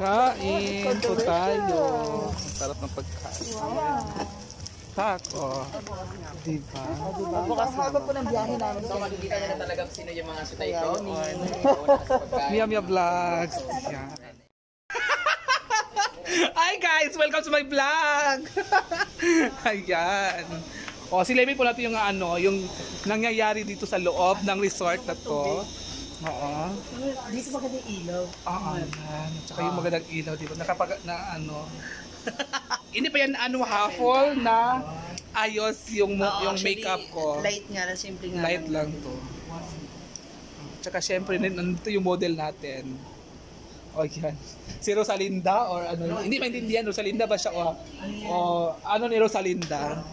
Kain po tayo. Ang sarap ng pagkain. Tako. Diba? Bukas haba po ng biyahe namin. So makikita nyo na talaga sino yung mga sutay ko. Mia Mia Vlogs. Yan. Hi guys! Welcome to my vlog! Ayan. O, silipin po natin yung yung nangyayari dito sa loob ng resort na to. Oo. Dito magandang ilaw. Oo. Tsaka yung magandang ilaw dito. Hindi pa yan half-full na ayos yung makeup ko. Light nga lang, simple nga. Light lang to. Tsaka syempre, nandito yung model natin. O yan. Si Rosalinda or ano. Hindi maintindihan, Rosalinda ba siya o ano ni Rosalinda?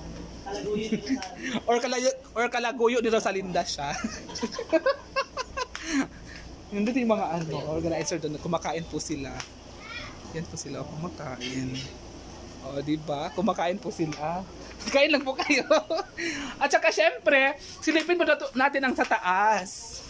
or kalaguyo ni Rosalinda siya. Nandito yung mga organizer doon. Kumakain po sila. Yan po sila kumakain. O, diba? Kumakain po sila. Kain lang po kayo. At saka syempre, silipin mo natin ang sa taas.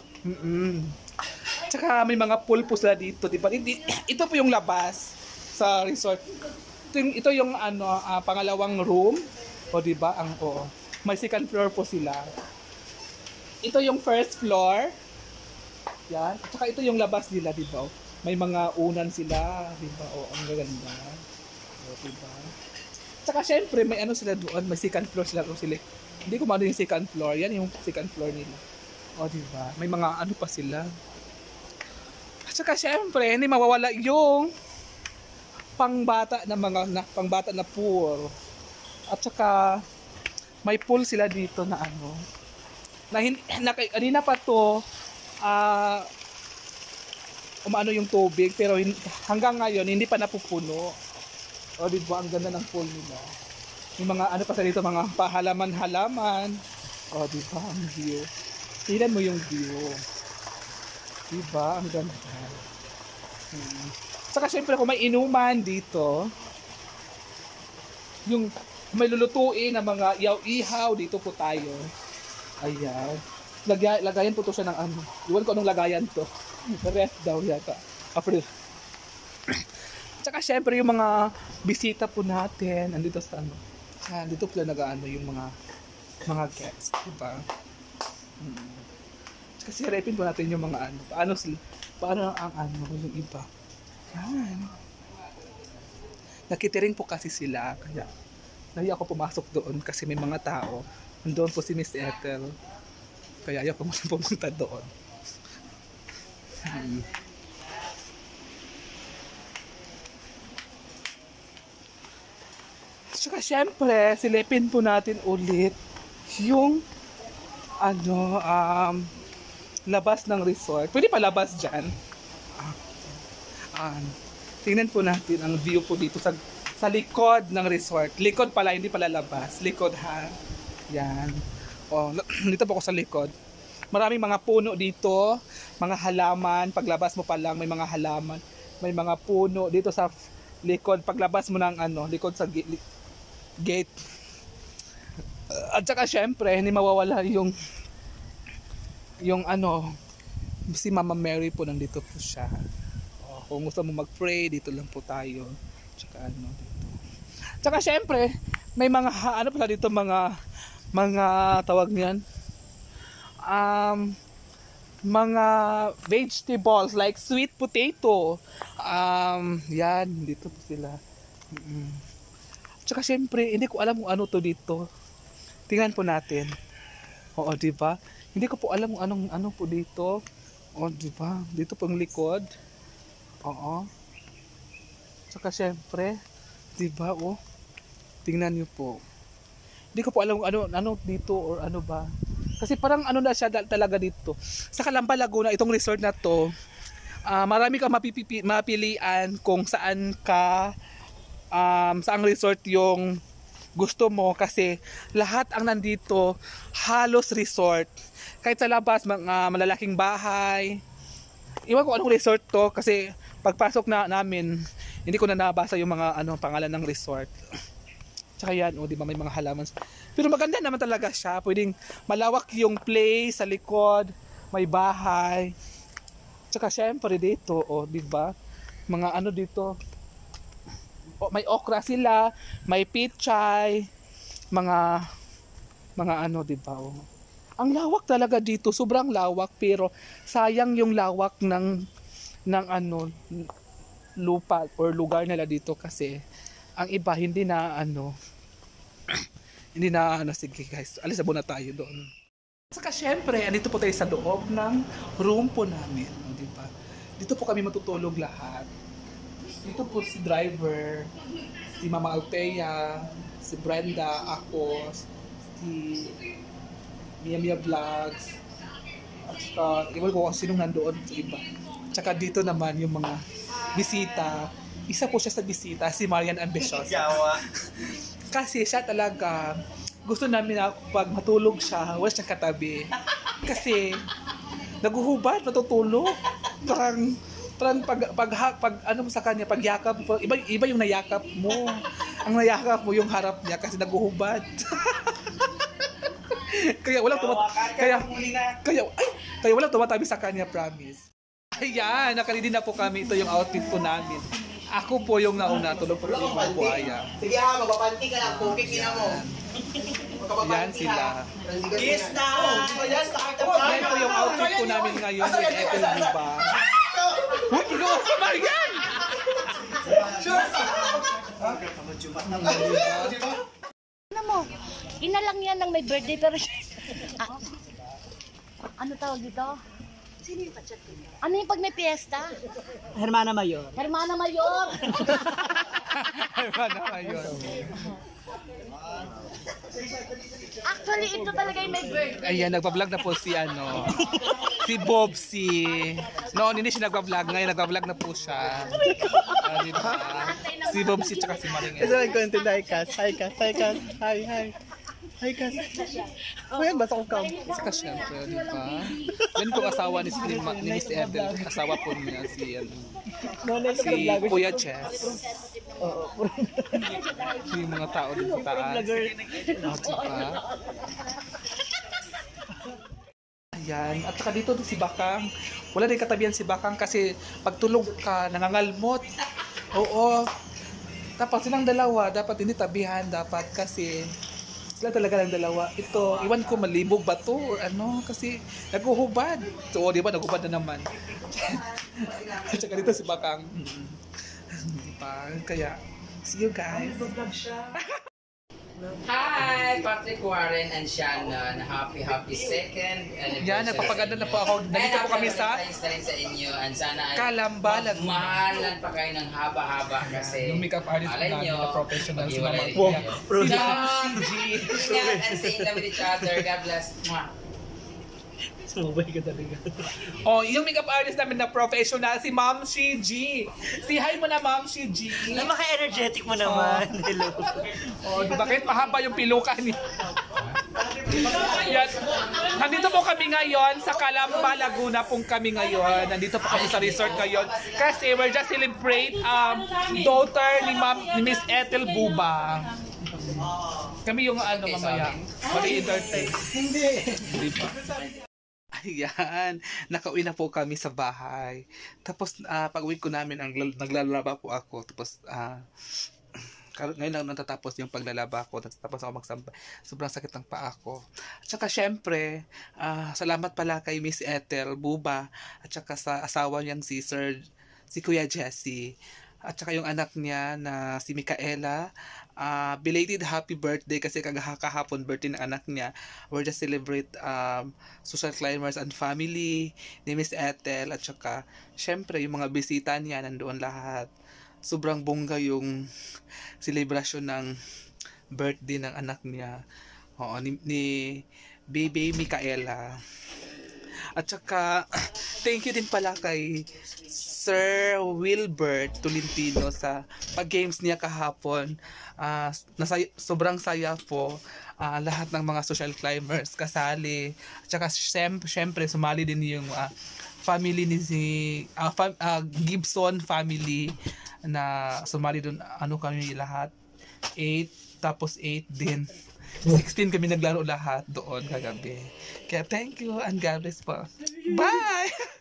Tsaka may mga pool po sila dito, diba? Ito po yung labas sa resort. Ito yung pangalawang room. O, diba? May second floor po sila. Ito yung first floor. Yan. At saka ito yung labas nila, diba? May mga unan sila, diba? O, ang gaganda. O, diba? Tsaka syempre, may sila doon, may second floor sila. Hindi ko maano yung second floor. Yan yung second floor nila. O, diba? May mga pa sila. At saka syempre, hindi mawawala yung pangbata na pool. At saka, may pool sila dito na kanina pa to, yung tubig, pero hanggang ngayon hindi pa napupuno. O, diba, ang ganda ng pool nila. Yung mga pa sa dito, mga pahalaman-halaman. O, diba, ang view. Tignan mo yung view. Diba, ang ganda. Saka syempre kung may inuman dito, yung may lulutuin na mga ihaw-ihaw, dito po tayo. Ayan. Lagayan po to siya ng iwan ko anong lagayan to. Ref daw yata. April. Tsaka syempre yung mga bisita po natin andito sa dito po yung mga guests, diba? Tsaka sirepin po natin yung mga paano ang yung iba. Yan. Nakitering po kasi sila, kaya nahiya ako pumasok doon kasi may mga tao. Nandoon po si Miss Ethel. Kaya ayaw ko muna pumunta doon. Saka syempre, silipin po natin ulit yung labas ng resort. Pwede pa labas dyan. Tingnan po natin ang view po dito sa likod ng resort. Likod pala, hindi pala labas. Likod ha. Yan. Dito po ako sa likod. Maraming mga puno dito, mga halaman. Paglabas mo pa lang, may mga halaman. May mga puno dito sa likod. Paglabas mo ng likod sa gate. At saka syempre, hindi mawawala yung si Mama Mary po nandito po siya. Kung gusto mo mag-pray, dito lang po tayo. Tsaka dito. Tsaka syempre, may mga pala dito mga tawag niyan, mga vegetables like sweet potato. Yan, dito po sila. Tsaka syempre, hindi ko alam kung ano to dito. Tingnan po natin. Oo, diba? Hindi ko po alam kung ano po dito. Oo, diba? Dito po ang likod. Oo. Tsaka syempre, diba? Tingnan niyo po. Hindi ko po alam kung ano dito or ano ba. Kasi parang na siya talaga dito. Sa Calamba, Laguna, itong resort na to, marami kang mapilian kung saan saang resort yung gusto mo kasi lahat ang nandito halos resort. Kahit sa labas, mga malalaking bahay. Iwan ko anong resort to kasi pagpasok namin, hindi ko na nabasa yung mga pangalan ng resort. Tsaka yan, di ba, may mga halaman. Pero maganda naman talaga siya. Pwedeng malawak yung place sa likod, may bahay. Tsaka syempre dito, di ba? mga ano dito. May okra sila, may pichay, mga ano, di ba? Oh. Ang lawak talaga dito, sobrang lawak, pero sayang yung lawak ng ano lupa or lugar nila dito kasi ang iba hindi na ano hindi na ano. Sige guys, alis na muna tayo doon. Saka syempre, andito po tayo sa loob ng room po namin, di ba? Dito po kami matutulog lahat. Dito po si driver, si Mama Althea, si Brenda, ako, si Mia Vlogs, at saka iwan ko kung sinong nandoon sa iba. Tsaka dito naman yung mga bisita. Isa po siya sa bisita, si Marian Ambiciosa. Kasi siya talaga, gusto namin na pag matulog siya, wala siyang katabi. Kasi naguhubad, matutulog. Parang pag ano mo sa kanya, pag yakap, iba yung nayakap mo. Ang nayakap mo yung harap niya kasi naguhubad. Kaya walang tumatabi sa kanya, promise. Ayan, nakalidi na po kami. Ito yung outfit po namin. Ako po yung nauna, tulog po yung mga buhaya. Sige ha, magpapanti ka lang, cooking na mo. Yan sila. Yes na! Yes na! Yan po yung outfit po namin ngayon. Ito yung iba. Huwag ikaw ako ba yan? Ano mo? Ina lang yan ng may birthday pero ano tawag dito? Sino yung pa-chat ko? Ano yung pag may piyesta? Hermana Mayor. Hermana Mayor! Hermana Mayor. Actually, ito talaga yung may birthday. Ayan, nagpa-vlog na po si ano, si Bobsy. Noon hindi siya nagpa-vlog, ngayon nagpa-vlog na po siya. Diba? Si Bobsy tsaka si Maring. Ito ang content. Hi, Cass. Hi, Cass. Hi, Cass. Hi, hi. Hi, Cass. Kuya, basta ko kam. Saka syempre, diba? Yan po asawa ni Miss Edel. Asawa po niya si si Kuya Chess. Yung mga tao din sa taas. Diba? Ayan. At saka dito si Bakang. Wala din katabihan si Bakang kasi pag tulog ka, nangangalmot. Oo. Tapos silang dalawa, dapat hindi tabihan. Dapat kasi sila talaga ng dalawa. Ito, iwan ko malibog ba to or ano kasi naguhubad. So, di ba, naguhubad na naman. At saka dito si Bakang. Diba? Kaya, see you guys. Hi! Patrick Warren and Shannon. Happy second anniversary. Yan, nagpapaganda na po ako. Nandito po kami sa Valentine's Day sa inyo. And sana ay Kalamba, Laguna. mahalan pa kayo ng haba-haba kasi Yung makeup artist malay namin nyo, na professional si mag-iwalay Mama. kayo. Wow, Si Mom G. Ingat and stay in love with each other. God bless. Mwah. Sumabay ka talaga. Oh, yung makeup artist namin na professional, si Ma'am Shi G. Si hi mo na, Ma'am Shi G. Napaka-energetic mo naman. Hello. Oh, di ba? Kahit mahaba yung pilukan niya. Yan. Nandito po kami ngayon sa Calamba, Laguna pong kami ngayon. Nandito po kami sa resort ngayon. Kasi we're just celebrate daughter ni Miss Ethel Buba. Kami yung ano mamaya. Mali-entertain. Hindi. Di ba? Ayan, nakauwi na po kami sa bahay. Tapos pag-uwi ko namin, naglalaba po ako. Tapos ngayon lang natatapos yung paglalaba ko. Tapos ako magsamba. Sobrang sakit ng paa ko. At saka syempre, salamat pala kay Miss Ethel Buba. At saka sa asawa niyang si Kuya Jesse. At saka yung anak niya na si Micaela. Belated happy birthday kasi kahapon birthday ng anak niya. We're just celebrate social climbers and family ni Miss Ethel. At saka syempre yung mga bisita niya nandoon lahat. Sobrang bongga yung celebration ng birthday ng anak niya. Oo, ni Baby Micaela. At saka thank you din pala kay Sir Wilbert Tolentino sa pag-games niya kahapon. Sobrang saya po. Lahat ng mga social climbers kasali. At saka syempre sumali din yung family ni Gibson family na sumali doon. Ano kami lahat? 8 tapos 8 din. 16 kami naglaro lahat doon kagabi. Kaya thank you and God bless po. Bye!